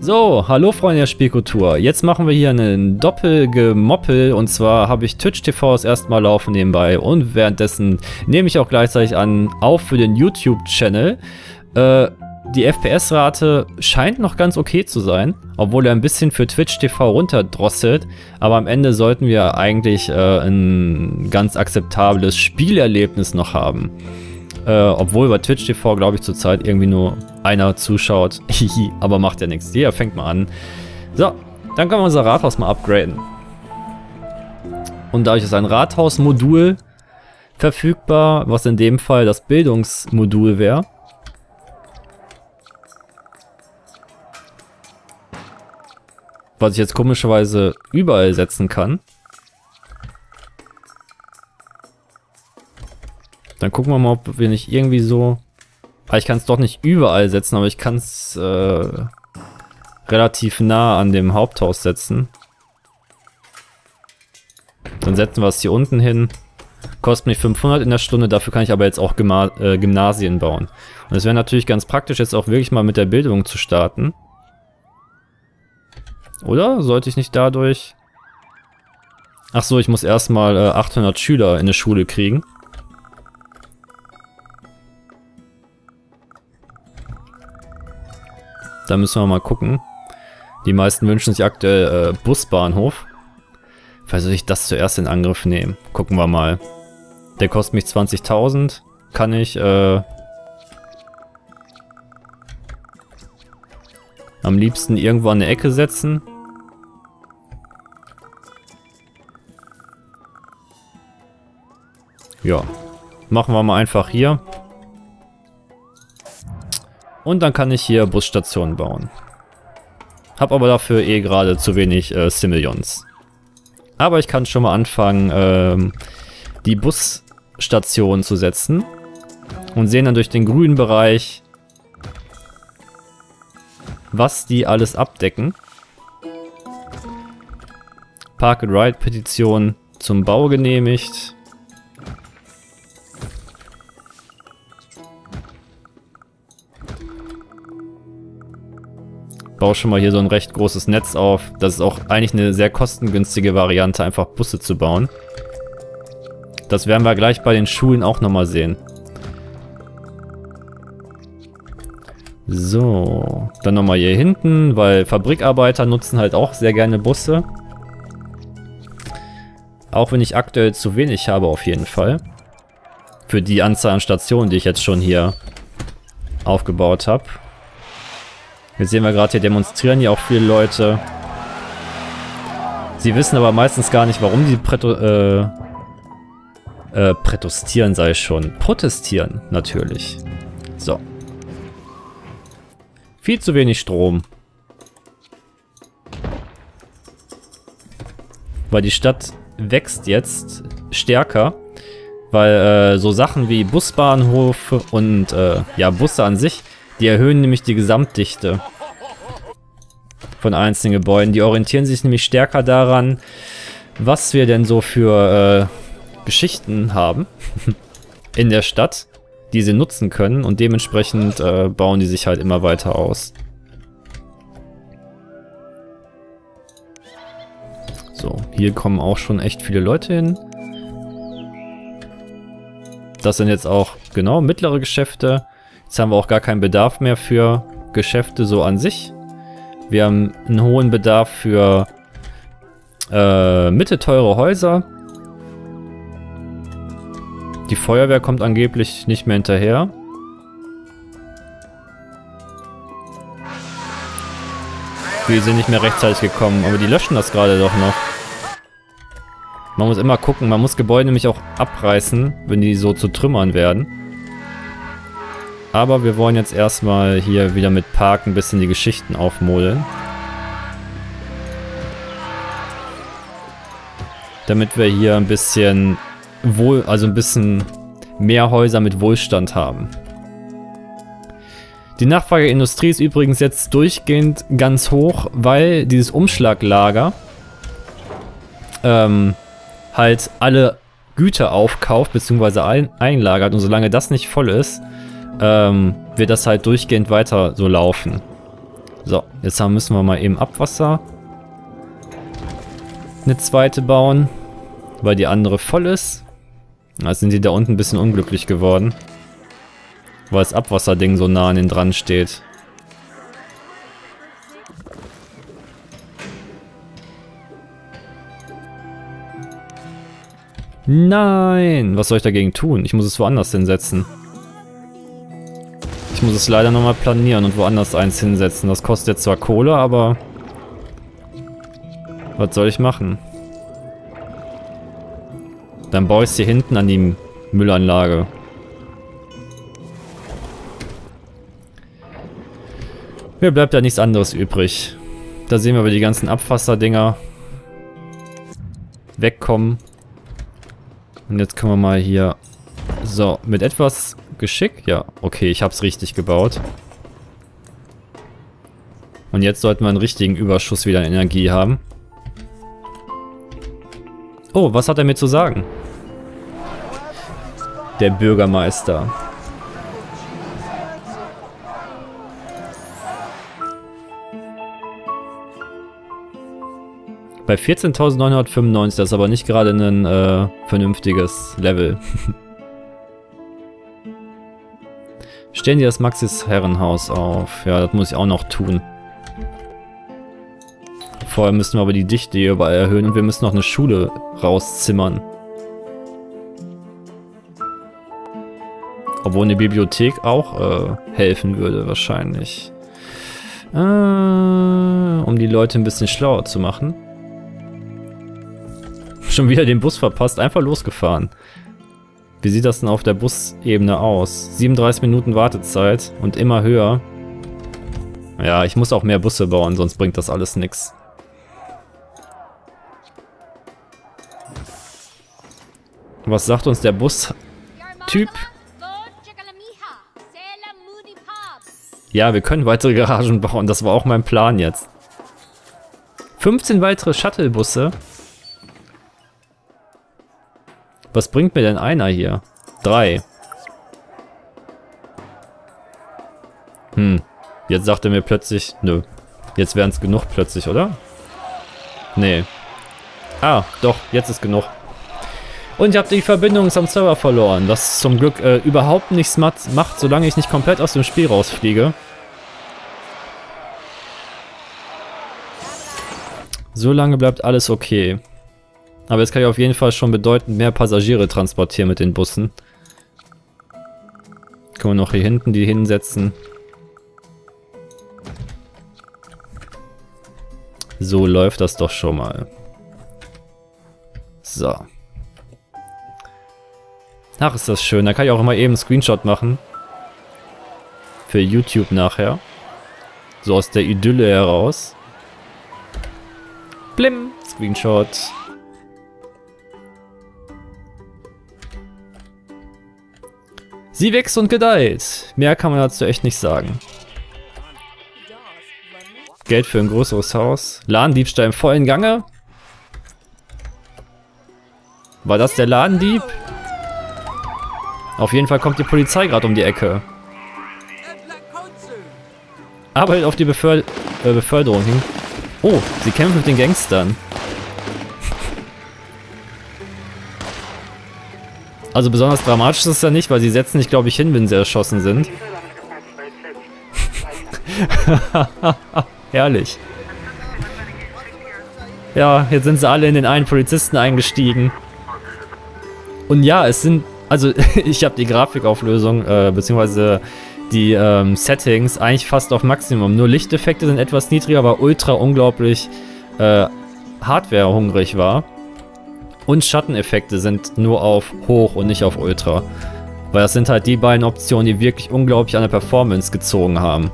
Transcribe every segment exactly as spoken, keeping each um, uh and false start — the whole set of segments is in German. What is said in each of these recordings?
So, hallo Freunde der Spielkultur. Jetzt machen wir hier einen Doppelgemoppel und zwar habe ich Twitch T V das erste Mal laufen nebenbei und währenddessen nehme ich auch gleichzeitig an auf für den YouTube-Channel. Äh, die F P S-Rate scheint noch ganz okay zu sein, obwohl er ein bisschen für Twitch T V runterdrosselt, aber am Ende sollten wir eigentlich äh, ein ganz akzeptables Spielerlebnis noch haben. Äh, obwohl bei Twitch T V, glaube ich, zurzeit irgendwie nur einer zuschaut. Aber macht ja nichts. Jeder fängt mal an. So, dann können wir unser Rathaus mal upgraden. Und dadurch ist ein Rathausmodul verfügbar, was in dem Fall das Bildungsmodul wäre. Was ich jetzt komischerweise überall setzen kann. Dann gucken wir mal, ob wir nicht irgendwie so... Ah, ich kann es doch nicht überall setzen, aber ich kann es äh, relativ nah an dem Haupthaus setzen. Dann setzen wir es hier unten hin. Kostet mich fünfhundert in der Stunde, dafür kann ich aber jetzt auch Gema äh, Gymnasien bauen. Und es wäre natürlich ganz praktisch, jetzt auch wirklich mal mit der Bildung zu starten. Oder? Sollte ich nicht dadurch... Ach so, ich muss erstmal äh, achthundert Schüler in eine Schule kriegen. Da müssen wir mal gucken. Die meisten wünschen sich aktuell äh, Busbahnhof. Vielleicht soll ich das zuerst in Angriff nehmen. Gucken wir mal. Der kostet mich zwanzigtausend. Kann ich äh, am liebsten irgendwo an eine Ecke setzen. Ja. Machen wir mal einfach hier. Und dann kann ich hier Busstationen bauen. Hab aber dafür eh gerade zu wenig äh, Simileons. Aber ich kann schon mal anfangen, ähm, die Busstationen zu setzen. Und sehen dann durch den grünen Bereich, was die alles abdecken. Park and Ride Petition zum Bau genehmigt. Baue schon mal hier so ein recht großes Netz auf. Das ist auch eigentlich eine sehr kostengünstige Variante, einfach Busse zu bauen. Das werden wir gleich bei den Schulen auch nochmal sehen. So, dann nochmal hier hinten, weil Fabrikarbeiter nutzen halt auch sehr gerne Busse. Auch wenn ich aktuell zu wenig habe auf jeden Fall. Für die Anzahl an Stationen, die ich jetzt schon hier aufgebaut habe. Jetzt sehen wir gerade, hier demonstrieren ja auch viele Leute. Sie wissen aber meistens gar nicht, warum die Präto, äh, äh, prätostieren, sei ich schon. Protestieren, natürlich. So. Viel zu wenig Strom. Weil die Stadt wächst jetzt stärker. Weil äh, so Sachen wie Busbahnhof und äh, ja, Busse an sich, die erhöhen nämlich die Gesamtdichte von einzelnen Gebäuden. Die orientieren sich nämlich stärker daran, was wir denn so für äh, Geschichten haben in der Stadt, die sie nutzen können. Und dementsprechend äh, bauen die sich halt immer weiter aus. So, hier kommen auch schon echt viele Leute hin. Das sind jetzt auch, genau, mittlere Geschäfte. Jetzt haben wir auch gar keinen Bedarf mehr für Geschäfte so an sich. Wir haben einen hohen Bedarf für äh, mittelteure Häuser. Die Feuerwehr kommt angeblich nicht mehr hinterher. Die sind nicht mehr rechtzeitig gekommen, aber die löschen das gerade doch noch. Man muss immer gucken, man muss Gebäude nämlich auch abreißen, wenn die so zu Trümmern werden. Aber wir wollen jetzt erstmal hier wieder mit Park ein bisschen die Geschichten aufmodeln. Damit wir hier ein bisschen wohl, also ein bisschen mehr Häuser mit Wohlstand haben. Die Nachfrage der Industrie ist übrigens jetzt durchgehend ganz hoch, weil dieses Umschlaglager ähm, halt alle Güter aufkauft bzw. ein einlagert, und solange das nicht voll ist, ähm, wird das halt durchgehend weiter so laufen. So, jetzt haben, müssen wir mal eben Abwasser eine zweite bauen, weil die andere voll ist. Also sind die da unten ein bisschen unglücklich geworden, weil das Abwasserding so nah an den dran steht. Nein! Was soll ich dagegen tun? Ich muss es woanders hinsetzen. Ich muss es leider nochmal planieren und woanders eins hinsetzen. Das kostet jetzt zwar Kohle, aber... was soll ich machen? Dann baue ich es hier hinten an die Müllanlage. Mir bleibt da nichts anderes übrig. Da sehen wir, wie die ganzen Abwasserdinger wegkommen. Und jetzt können wir mal hier... So, mit etwas Geschick? Ja, okay, ich habe es richtig gebaut. Und jetzt sollten wir einen richtigen Überschuss wieder an Energie haben. Oh, was hat er mir zu sagen? Der Bürgermeister. Bei vierzehntausendneunhundertfünfundneunzig, das ist aber nicht gerade ein äh, vernünftiges Level. Stellen die das Maxis Herrenhaus auf. Ja, das muss ich auch noch tun. Vorher müssen wir aber die Dichte hier überall erhöhen und wir müssen noch eine Schule rauszimmern. Obwohl eine Bibliothek auch äh, helfen würde wahrscheinlich. Äh, um die Leute ein bisschen schlauer zu machen. Schon wieder den Bus verpasst, einfach losgefahren. Wie sieht das denn auf der Busebene aus? siebenunddreißig Minuten Wartezeit und immer höher. Ja, ich muss auch mehr Busse bauen, sonst bringt das alles nichts. Was sagt uns der Bus-Typ? Ja, wir können weitere Garagen bauen, das war auch mein Plan jetzt. fünfzehn weitere Shuttle-Busse. Was bringt mir denn einer hier? Drei. Hm. Jetzt sagt er mir plötzlich... Nö. Jetzt wären es genug plötzlich, oder? Nee. Ah, doch. Jetzt ist genug. Und ich habe die Verbindung zum Server verloren. Was zum Glück äh, überhaupt nichts macht, solange ich nicht komplett aus dem Spiel rausfliege. So lange bleibt alles okay. Aber jetzt kann ich auf jeden Fall schon bedeutend mehr Passagiere transportieren mit den Bussen. Können wir noch hier hinten die hinsetzen. So läuft das doch schon mal. So. Ach, ist das schön. Da kann ich auch immer eben einen Screenshot machen. Für YouTube nachher. So aus der Idylle heraus. Blim! Screenshot. Sie wächst und gedeiht. Mehr kann man dazu echt nicht sagen. Geld für ein größeres Haus. Ladendiebstahl im vollen Gange. War das der Ladendieb? Auf jeden Fall kommt die Polizei gerade um die Ecke. Arbeitet auf die Beför äh, Beförderung hin. Oh, sie kämpfen mit den Gangstern. Also besonders dramatisch ist es ja nicht, weil sie setzen sich, glaube ich, hin, wenn sie erschossen sind. Herrlich. Ja, jetzt sind sie alle in den einen Polizisten eingestiegen. Und ja, es sind... Also, ich habe die Grafikauflösung, äh, beziehungsweise die ähm, Settings eigentlich fast auf Maximum. Nur Lichteffekte sind etwas niedriger, weil Ultra unglaublich äh, Hardware-hungrig war. Und Schatteneffekte sind nur auf Hoch und nicht auf Ultra. Weil das sind halt die beiden Optionen, die wirklich unglaublich an der Performance gezogen haben.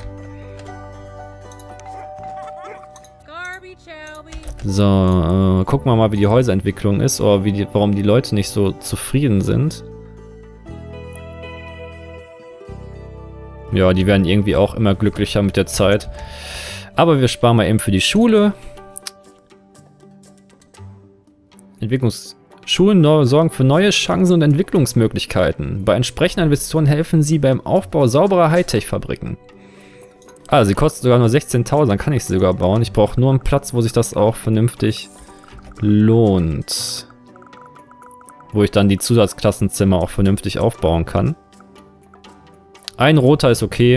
So, äh, gucken wir mal, wie die Häuserentwicklung ist oder wie die, warum die Leute nicht so zufrieden sind. Ja, die werden irgendwie auch immer glücklicher mit der Zeit. Aber wir sparen mal eben für die Schule. Entwicklungsschulen sorgen für neue Chancen und Entwicklungsmöglichkeiten. Bei entsprechenden Investitionen helfen sie beim Aufbau sauberer Hightech-Fabriken. Ah, sie kostet sogar nur sechzehntausend, dann kann ich sie sogar bauen. Ich brauche nur einen Platz, wo sich das auch vernünftig lohnt. Wo ich dann die Zusatzklassenzimmer auch vernünftig aufbauen kann. Ein roter ist okay.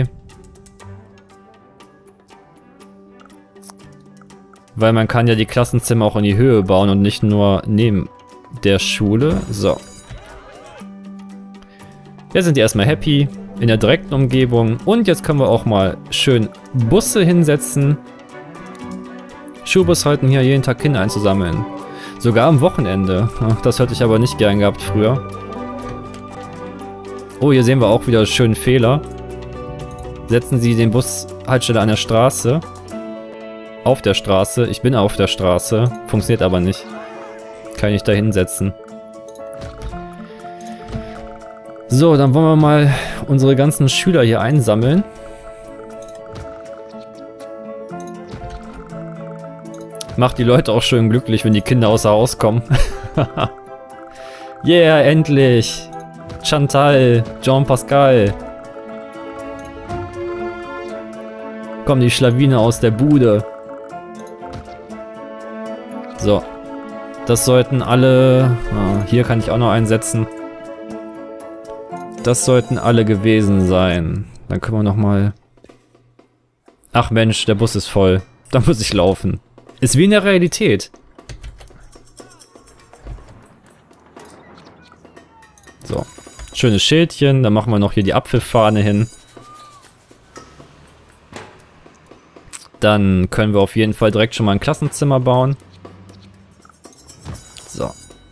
Weil man kann ja die Klassenzimmer auch in die Höhe bauen und nicht nur neben der Schule. So. Jetzt sind die erstmal happy in der direkten Umgebung. Und jetzt können wir auch mal schön Busse hinsetzen. Schulbus halten hier jeden Tag Kinder einzusammeln. Sogar am Wochenende. Ach, das hätte ich aber nicht gern gehabt früher. Oh, hier sehen wir auch wieder einen schönen Fehler. Setzen Sie den Bushaltestelle an der Straße. Auf der Straße. Ich bin auf der Straße. Funktioniert aber nicht. Kann ich da hinsetzen. So, dann wollen wir mal unsere ganzen Schüler hier einsammeln. Macht die Leute auch schön glücklich, wenn die Kinder außer Haus kommen. Yeah, endlich! Chantal, Jean Pascal. Kommen die Schlawine aus der Bude. So. Das sollten alle... Ah, hier kann ich auch noch einsetzen. Das sollten alle gewesen sein. Dann können wir nochmal... Ach Mensch, der Bus ist voll. Da muss ich laufen. Ist wie in der Realität. So. Schönes Schildchen. Dann machen wir noch hier die Apfelfahne hin. Dann können wir auf jeden Fall direkt schon mal ein Klassenzimmer bauen. So.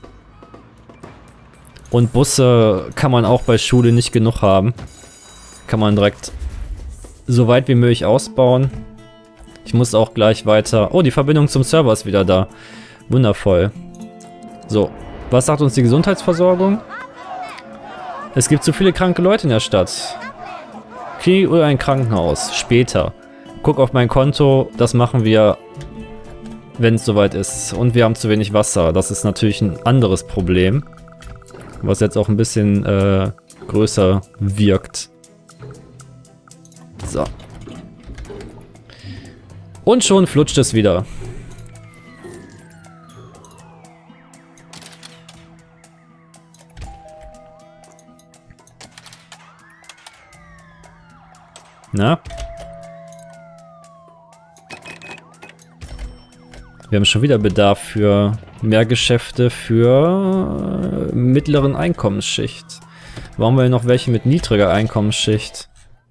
Und Busse kann man auch bei Schule nicht genug haben. Kann man direkt so weit wie möglich ausbauen. Ich muss auch gleich weiter... Oh, die Verbindung zum Server ist wieder da. Wundervoll. So, was sagt uns die Gesundheitsversorgung? Es gibt zu viele kranke Leute in der Stadt. Klinik oder ein Krankenhaus? Später. Guck auf mein Konto, das machen wir, wenn es soweit ist. Und wir haben zu wenig Wasser. Das ist natürlich ein anderes Problem. Was jetzt auch ein bisschen äh, größer wirkt. So. Und schon flutscht es wieder. Na? Wir haben schon wieder Bedarf für mehr Geschäfte für äh, mittleren Einkommensschicht. Warum wir noch welche mit niedriger Einkommensschicht?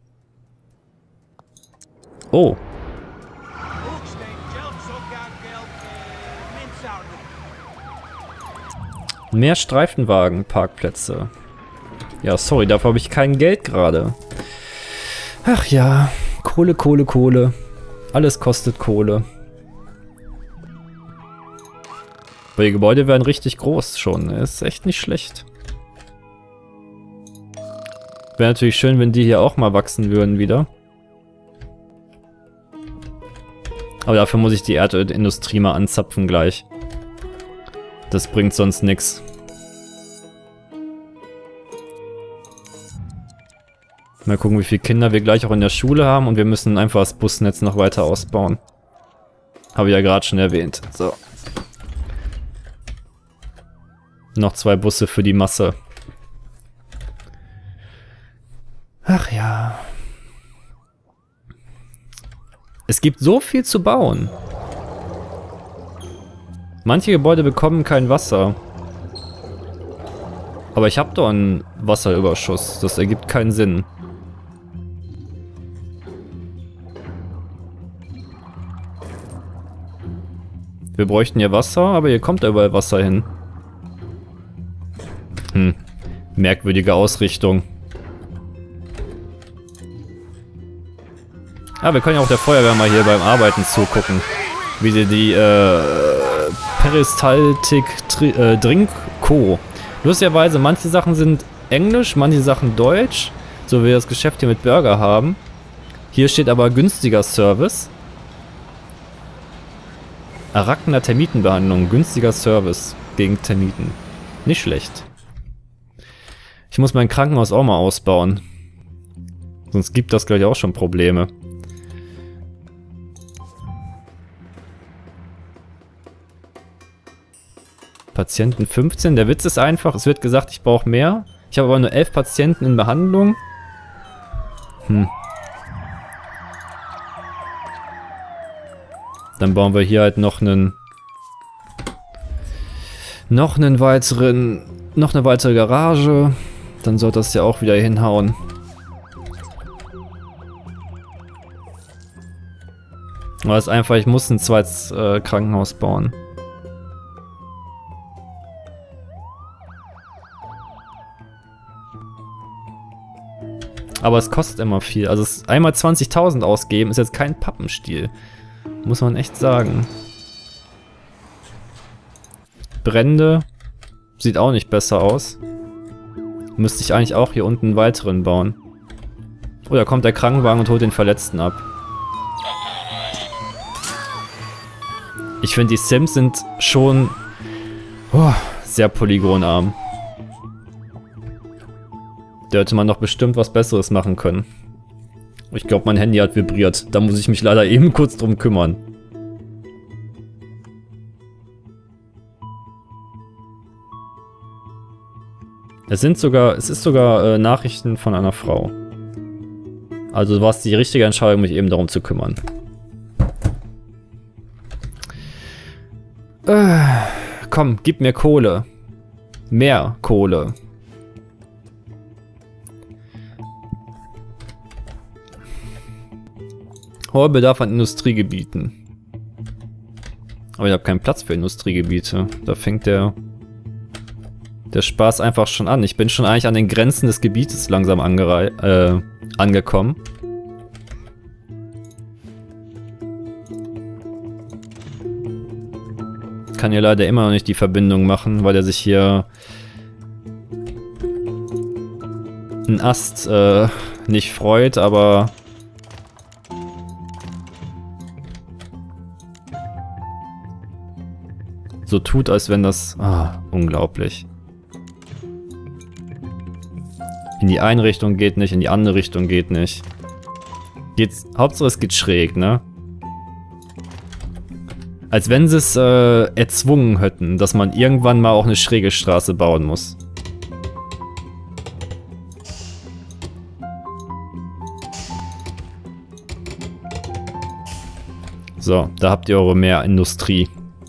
Oh. Mehr Streifenwagen-Parkplätze. Ja, sorry, dafür habe ich kein Geld gerade. Ach ja, Kohle, Kohle, Kohle. Alles kostet Kohle. Aber die Gebäude werden richtig groß schon. Ist echt nicht schlecht. Wäre natürlich schön, wenn die hier auch mal wachsen würden wieder. Aber dafür muss ich die Erdölindustrie mal anzapfen gleich. Das bringt sonst nichts. Mal gucken, wie viele Kinder wir gleich auch in der Schule haben. Und wir müssen einfach das Busnetz noch weiter ausbauen. Habe ich ja gerade schon erwähnt. So. Noch zwei Busse für die Masse. Ach ja. Es gibt so viel zu bauen. Manche Gebäude bekommen kein Wasser. Aber ich habe doch einen Wasserüberschuss. Das ergibt keinen Sinn. Wir bräuchten ja Wasser, aber hier kommt ja überall Wasser hin. Hm. Merkwürdige Ausrichtung. Ah, wir können ja auch der Feuerwehr mal hier beim Arbeiten zugucken. Wie sie die, äh, Peristaltik äh, Drink Co. Lustigerweise, manche Sachen sind Englisch, manche Sachen Deutsch. So wie wir das Geschäft hier mit Burger haben. Hier steht aber günstiger Service. Arachner Termitenbehandlung, günstiger Service gegen Termiten. Nicht schlecht. Ich muss mein Krankenhaus auch mal ausbauen. Sonst gibt das gleich auch schon Probleme. Patienten fünfzehn. Der Witz ist einfach, es wird gesagt, ich brauche mehr. Ich habe aber nur elf Patienten in Behandlung. Hm. Dann bauen wir hier halt noch einen... Noch einen weiteren... Noch eine weitere Garage. Dann sollte das ja auch wieder hinhauen. Aber es ist einfach, ich muss ein zweites äh, Krankenhaus bauen. Aber es kostet immer viel. Also es einmal zwanzigtausend ausgeben ist jetzt kein Pappenstiel. Muss man echt sagen. Brände. Sieht auch nicht besser aus. Müsste ich eigentlich auch hier unten einen weiteren bauen. Oh, da kommt der Krankenwagen und holt den Verletzten ab. Ich finde, die Sims sind schon oh, sehr polygonarm. Da hätte man doch bestimmt was Besseres machen können. Ich glaube, mein Handy hat vibriert. Da muss ich mich leider eben kurz drum kümmern. Es sind sogar, es ist sogar äh, Nachrichten von einer Frau. Also war es die richtige Entscheidung, mich eben darum zu kümmern. Äh, komm, gib mir Kohle. Mehr Kohle. Hoher Bedarf an Industriegebieten. Aber ich habe keinen Platz für Industriegebiete. Da fängt der, der Spaß einfach schon an. Ich bin schon eigentlich an den Grenzen des Gebietes langsam angerei äh, angekommen. Kann ja leider immer noch nicht die Verbindung machen, weil er sich hier einen Ast äh, nicht freut, aber so tut, als wenn das... Ah, unglaublich. In die eine Richtung geht nicht, in die andere Richtung geht nicht. Geht's, Hauptsache es geht schräg, ne? Als wenn sie es äh, erzwungen hätten, dass man irgendwann mal auch eine schräge Straße bauen muss. So, da habt ihr eure Meerindustrie.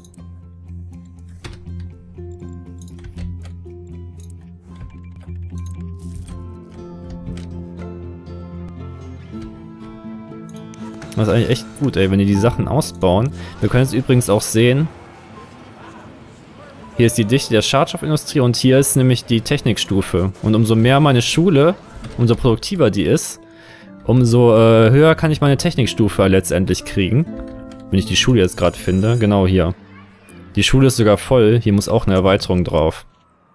Das ist eigentlich echt gut, ey, wenn die die Sachen ausbauen. Wir können jetzt übrigens auch sehen, hier ist die Dichte der Schadstoffindustrie und hier ist nämlich die Technikstufe. Und umso mehr meine Schule, umso produktiver die ist, umso äh, höher kann ich meine Technikstufe letztendlich kriegen. Wenn ich die Schule jetzt gerade finde. Genau hier. Die Schule ist sogar voll, hier muss auch eine Erweiterung drauf.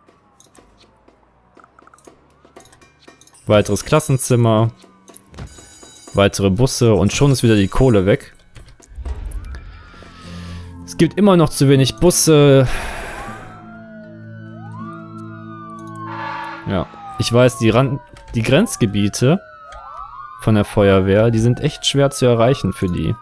Weiteres Klassenzimmer. Weitere Busse und schon ist wieder die Kohle weg. Es gibt immer noch zu wenig Busse. Ja, ich weiß, die, Rand die Grenzgebiete von der Feuerwehr, die sind echt schwer zu erreichen für die.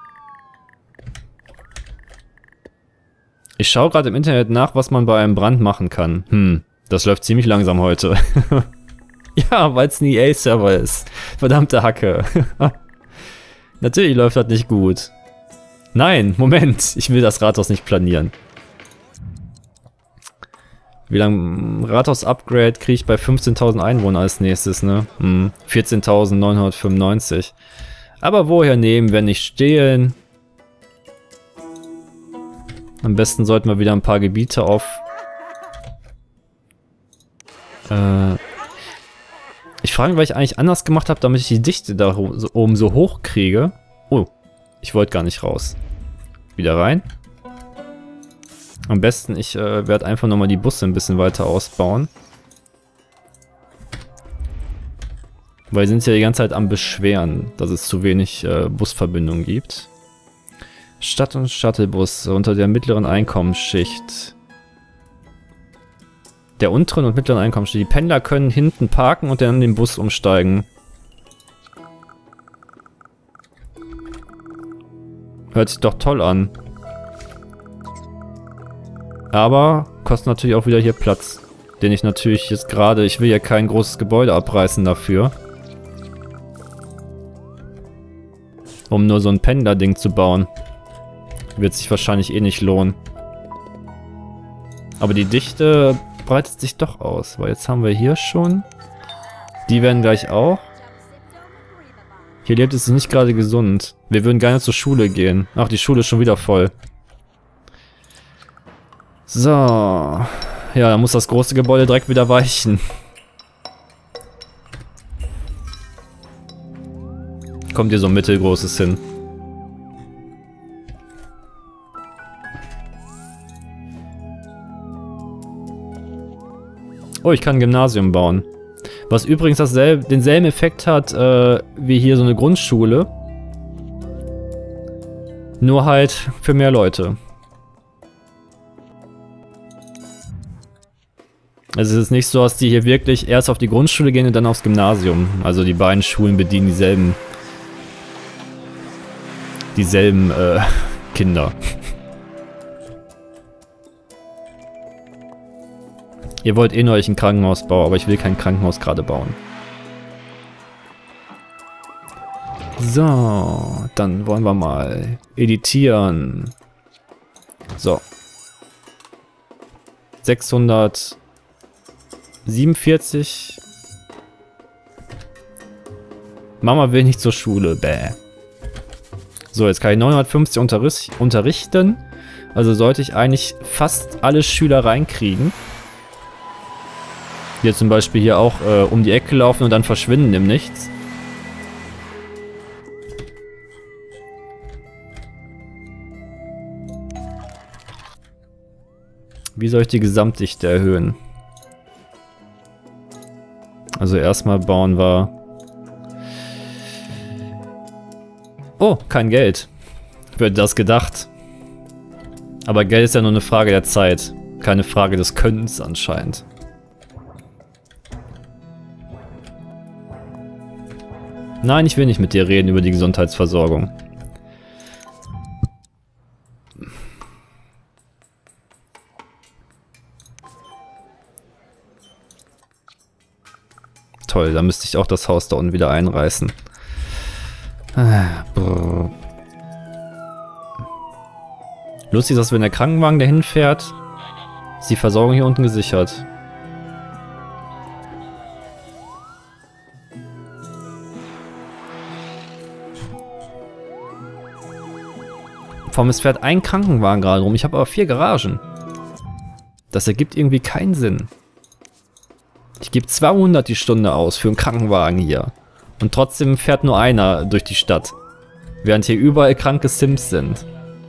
Ich schaue gerade im Internet nach, was man bei einem Brand machen kann. Hm, das läuft ziemlich langsam heute. Ja, weil es ein E A-Server ist. Verdammte Hacke. Natürlich läuft das nicht gut. Nein, Moment. Ich will das Rathaus nicht planieren. Wie lange Rathaus-Upgrade kriege ich bei fünfzehntausend Einwohnern als nächstes, ne? Hm, vierzehntausendneunhundertfünfundneunzig. Aber woher nehmen, wenn nicht stehlen? Am besten sollten wir wieder ein paar Gebiete auf... Äh... Ich frage mich, was ich eigentlich anders gemacht habe, damit ich die Dichte da oben so hoch kriege. Oh, ich wollte gar nicht raus. Wieder rein. Am besten, ich äh, werde einfach nochmal die Busse ein bisschen weiter ausbauen. Weil sie sind ja die ganze Zeit am Beschweren, dass es zu wenig äh, Busverbindungen gibt. Stadt- und Shuttlebus unter der mittleren Einkommensschicht. Der unteren und mittleren Einkommensschicht. Die Pendler können hinten parken und dann in den Bus umsteigen. Hört sich doch toll an. Aber kostet natürlich auch wieder hier Platz. Den ich natürlich jetzt gerade... Ich will ja kein großes Gebäude abreißen dafür. Um nur so ein Pendler-Ding zu bauen. Wird sich wahrscheinlich eh nicht lohnen. Aber die Dichte breitet sich doch aus. Weil jetzt haben wir hier schon... Die werden gleich auch. Hier lebt es nicht gerade gesund. Wir würden gerne zur Schule gehen. Ach, die Schule ist schon wieder voll. So. Ja, dann muss das große Gebäude direkt wieder weichen. Kommt hier so ein mittelgroßes hin. Oh, ich kann ein Gymnasium bauen. Was übrigens dasselbe, denselben Effekt hat, äh, wie hier so eine Grundschule. Nur halt für mehr Leute. Also es ist nicht so, dass die hier wirklich erst auf die Grundschule gehen und dann aufs Gymnasium. Also die beiden Schulen bedienen dieselben... dieselben, äh, Kinder. Ihr wollt eh nur euch ein Krankenhaus bauen, aber ich will kein Krankenhaus gerade bauen. So, dann wollen wir mal editieren. So. sechshundertsiebenundvierzig. Mama will nicht zur Schule. Bäh. So, jetzt kann ich neunhundertfünfzig unterricht, unterrichten. Also sollte ich eigentlich fast alle Schüler reinkriegen. Die jetzt zum Beispiel hier auch äh, um die Ecke laufen und dann verschwinden im Nichts. Wie soll ich die Gesamtdichte erhöhen? Also erstmal bauen wir... Oh, kein Geld. Wer hätte das gedacht? Aber Geld ist ja nur eine Frage der Zeit. Keine Frage des Könnens anscheinend. Nein, ich will nicht mit dir reden über die Gesundheitsversorgung. Toll, da müsste ich auch das Haus da unten wieder einreißen. Ah, brr. Lustig, dass wenn der Krankenwagen dahin fährt, ist die Versorgung hier unten gesichert. Vor allem, es fährt ein Krankenwagen gerade rum. Ich habe aber vier Garagen. Das ergibt irgendwie keinen Sinn. Ich gebe zweihundert die Stunde aus für einen Krankenwagen hier. Und trotzdem fährt nur einer durch die Stadt. Während hier überall kranke Sims sind.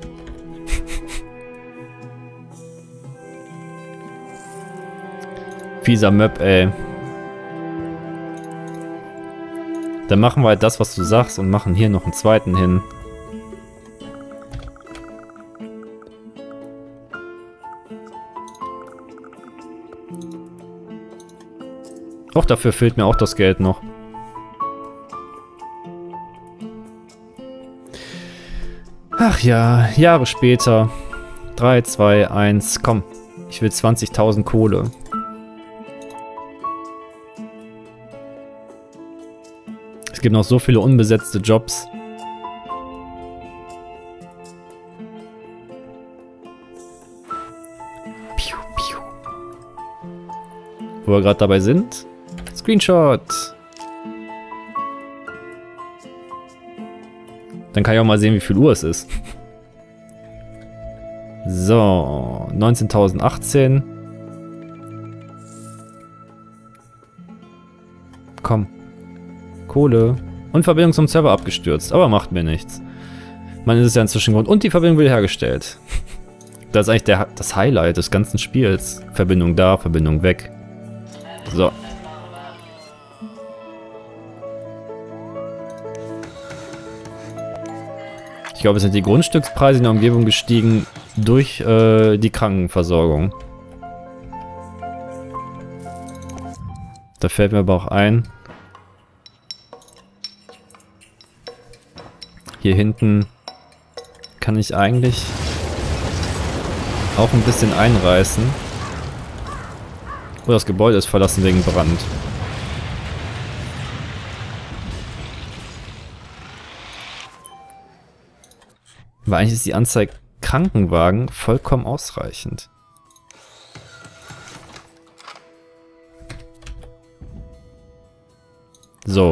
Fieser Möb, ey. Dann machen wir halt das, was du sagst und machen hier noch einen zweiten hin. Auch dafür fehlt mir auch das Geld noch. Ach ja, Jahre später. drei, zwei, eins, komm. Ich will zwanzigtausend Kohle. Es gibt noch so viele unbesetzte Jobs. Piu, piu. Wo wir gerade dabei sind. Screenshot. Dann kann ich auch mal sehen, wie viel Uhr es ist. So, neunzehntausendachtzehn. Komm. Kohle. Und Verbindung zum Server abgestürzt, aber macht mir nichts. Man ist es ja inzwischen gewohnt. Und die Verbindung wiederhergestellt. Das ist eigentlich der, das Highlight des ganzen Spiels. Verbindung da, Verbindung weg. So. Ich glaube, es sind die Grundstückspreise in der Umgebung gestiegen durch äh, die Krankenversorgung. Da fällt mir aber auch ein. Hier hinten kann ich eigentlich auch ein bisschen einreißen. Oh, das Gebäude ist verlassen wegen Brand. Aber eigentlich ist die Anzeige Krankenwagen vollkommen ausreichend. So.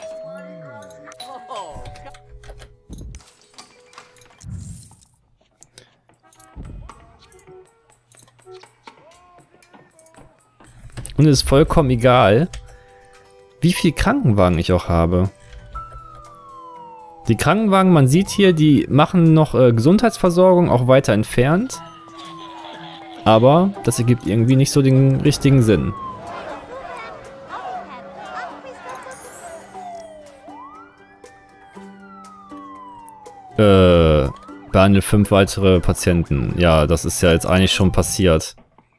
Und es ist vollkommen egal, wie viel Krankenwagen ich auch habe. Die Krankenwagen, man sieht hier, die machen noch äh, Gesundheitsversorgung, auch weiter entfernt. Aber das ergibt irgendwie nicht so den richtigen Sinn. Äh, behandle fünf weitere Patienten. Ja, das ist ja jetzt eigentlich schon passiert.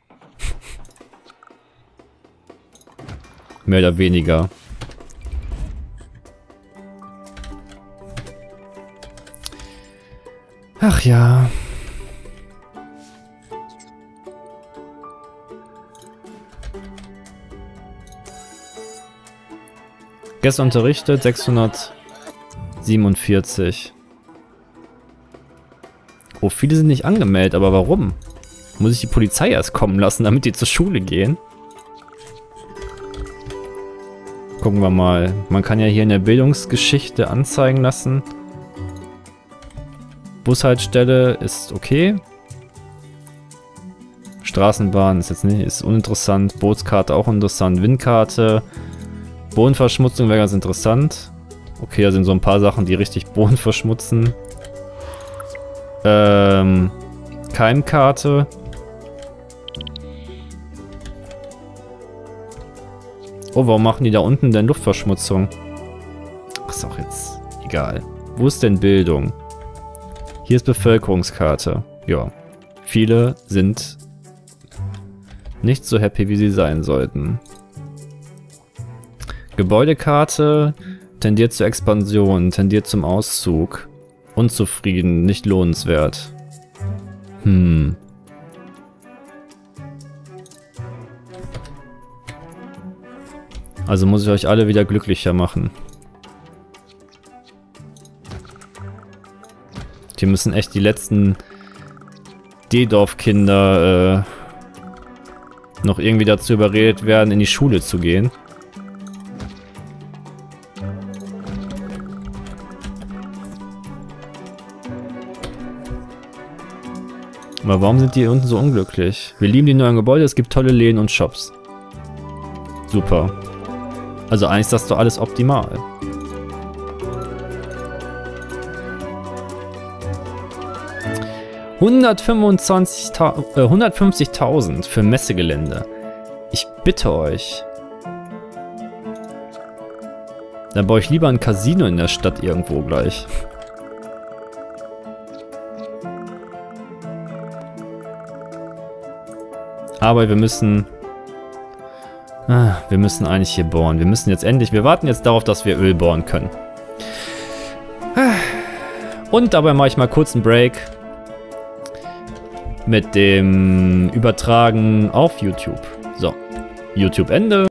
Mehr oder weniger. Ach ja. Gestern unterrichtet, sechshundertsiebenundvierzig. Oh, viele sind nicht angemeldet, aber warum? Muss ich die Polizei erst kommen lassen, damit die zur Schule gehen? Gucken wir mal. Man kann ja hier in der Bildungsgeschichte anzeigen lassen. Bushaltestelle ist okay. Straßenbahn ist jetzt nicht, ist uninteressant. Bootskarte auch interessant. Windkarte. Bodenverschmutzung wäre ganz interessant. Okay, da sind so ein paar Sachen, die richtig Boden verschmutzen. Ähm, Keimkarte. Oh, warum machen die da unten denn Luftverschmutzung? Ach, ist auch jetzt egal. Wo ist denn Bildung? Hier ist Bevölkerungskarte. Ja. Viele sind nicht so happy, wie sie sein sollten. Gebäudekarte tendiert zur Expansion, tendiert zum Auszug. Unzufrieden, nicht lohnenswert. Hm. Also muss ich euch alle wieder glücklicher machen. Die müssen echt die letzten D-Dorf-Kinder äh, noch irgendwie dazu überredet werden, in die Schule zu gehen. Aber warum sind die hier unten so unglücklich? Wir lieben die neuen Gebäude, es gibt tolle Läden und Shops. Super. Also eigentlich ist das doch alles optimal. hundertfünfzigtausend für Messegelände. Ich bitte euch. Dann baue ich lieber ein Casino in der Stadt irgendwo gleich. Aber wir müssen... Ah, wir müssen eigentlich hier bohren. Wir müssen jetzt endlich... Wir warten jetzt darauf, dass wir Öl bohren können. Und dabei mache ich mal kurz einen Break. Mit dem Übertragen auf YouTube. So, YouTube Ende.